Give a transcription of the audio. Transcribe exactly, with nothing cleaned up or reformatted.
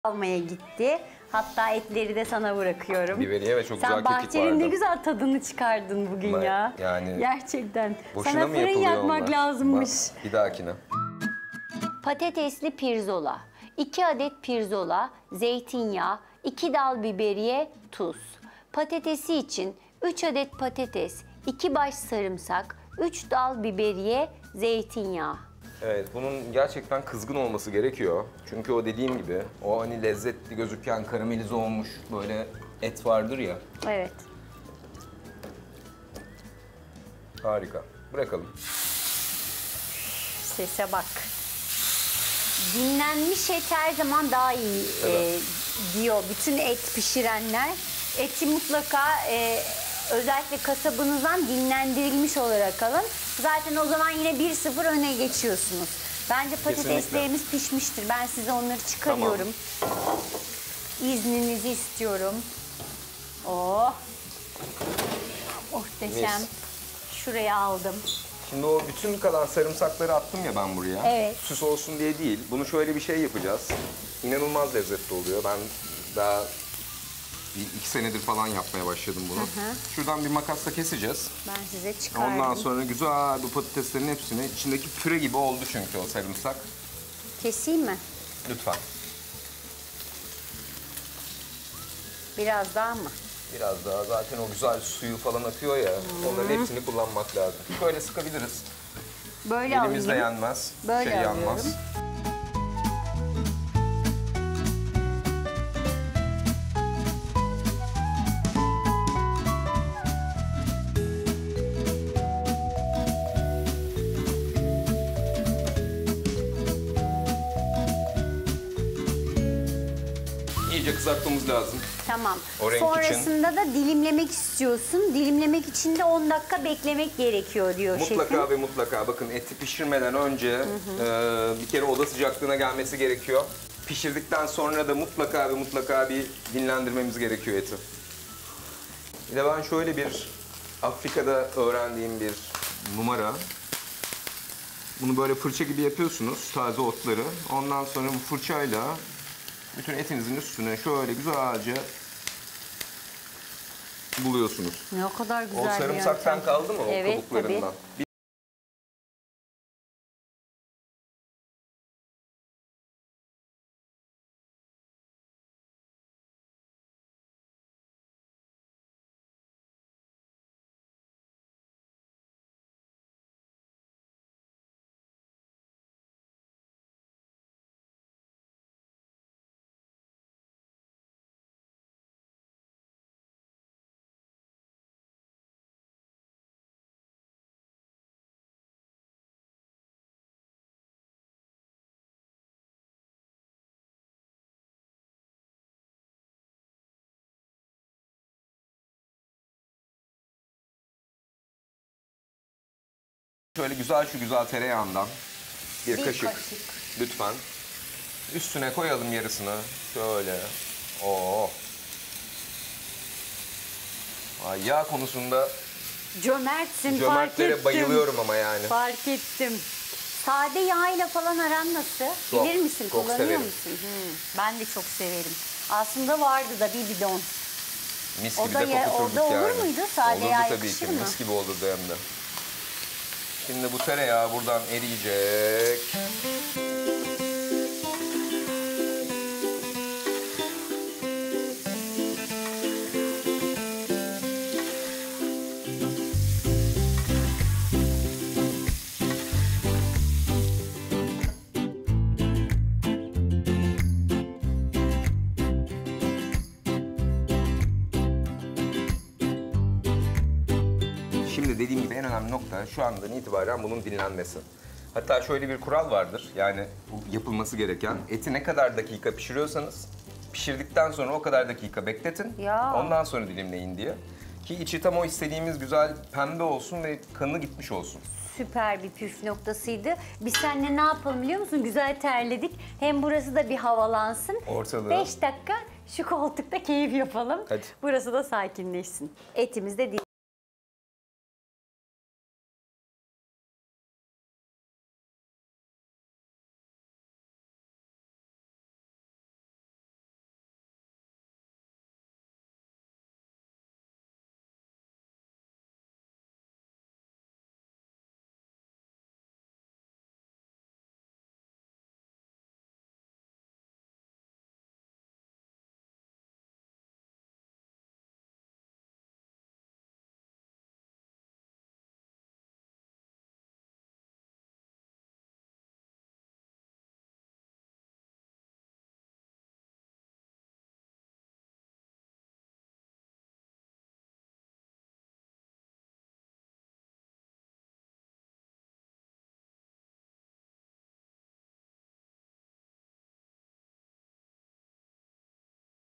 almaya gitti. Hatta etleri de sana bırakıyorum. Biberiye ve çok Sen güzel kekik vardı. bahçenin ne güzel tadını çıkardın bugün Ama ya. yani gerçekten. boşuna Sana mı fırın yapılıyor yakmak onlar? lazımmış. Bak, bir dahakine. Patatesli pirzola. iki adet pirzola, zeytinyağı, iki dal biberiye, tuz. Patatesi için üç adet patates, iki baş sarımsak, üç dal biberiye, zeytinyağı. Evet, bunun gerçekten kızgın olması gerekiyor. Çünkü o dediğim gibi, o hani lezzetli gözüken karamelize olmuş böyle et vardır ya. Evet. Harika. Bırakalım. Sese bak. Dinlenmiş et her zaman daha iyi Evet. e, diyor bütün et pişirenler. Eti mutlaka e, özellikle kasabınızdan dinlendirilmiş olarak alın. Zaten o zaman yine bir sıfır öne geçiyorsunuz. Bence patateslerimiz pişmiştir. Ben size onları çıkarıyorum. Tamam. İzninizi istiyorum. Oh. Muhteşem. Mis. Şuraya aldım. Şimdi o bütün kalan sarımsakları attım ya ben buraya. Evet. Süs olsun diye değil. Bunu şöyle bir şey yapacağız. İnanılmaz lezzetli oluyor. Ben daha bir iki senedir falan yapmaya başladım bunu. Hı hı. Şuradan bir makasla keseceğiz. Ben size çıkardım. Ondan sonra güzel bu patateslerin hepsini, içindeki püre gibi oldu çünkü o sarımsak. Keseyim mi? Lütfen. Biraz daha mı? Biraz daha zaten o güzel suyu falan akıyor ya. Hmm. Onların hepsini kullanmak lazım. Şöyle sıkabiliriz. Böyle Elimizle alayım. yenmez. Böyle şey alıyorum. yanmaz. İyice kızartmamız lazım. Tamam. O renk Sonrasında için. da dilimlemek istiyorsun. Dilimlemek için de on dakika beklemek gerekiyor diyor Mutlaka şefim. ve mutlaka bakın eti pişirmeden önce hı hı. E, bir kere oda sıcaklığına gelmesi gerekiyor. Pişirdikten sonra da mutlaka ve mutlaka bir dinlendirmemiz gerekiyor eti. Bir de ben şöyle bir Afrika'da öğrendiğim bir numara. Bunu böyle fırça gibi yapıyorsunuz, taze otları. Ondan sonra bu fırçayla bütün etinizin üstüne şöyle güzelce buluyorsunuz. Ne o kadar güzel o bir sarımsaktan yöntem. kaldı mı o Evet, kabuklarından? tabii. Şöyle güzel şu güzel tereyağından bir, Bir kaşık, kaşık lütfen. Üstüne koyalım yarısını. Şöyle. Oo. Ay, yağ konusunda Cömertsin, fark cömertlere ettim. bayılıyorum ama yani. Fark ettim. Sade yağıyla falan aran nasıl? Çok, Bilir misin? çok Kullanıyor severim. musun? Hmm, ben de çok severim. Aslında vardı da bir bidon. Mis O gibi da de ya- kokuturduk o da olur yani. muydu? Sade olurdu yağ tabii yakışır ki. mı? Mis gibi olurdu hem de. Şimdi bu tereyağı buradan eriyecek. Şimdi dediğim gibi en önemli nokta şu andan itibaren bunun dinlenmesi. Hatta şöyle bir kural vardır. Yani bu yapılması gereken. Eti ne kadar dakika pişiriyorsanız pişirdikten sonra o kadar dakika bekletin. Ya. Ondan sonra dilimleyin diye. Ki içi tam o istediğimiz güzel pembe olsun ve kanı gitmiş olsun. Süper bir püf noktasıydı. Biz seninle ne yapalım biliyor musun? Güzel terledik. Hem burası da bir havalansın. Ortalığı. Beş dakika şu koltukta keyif yapalım. Hadi. Burası da sakinleşsin. Etimiz de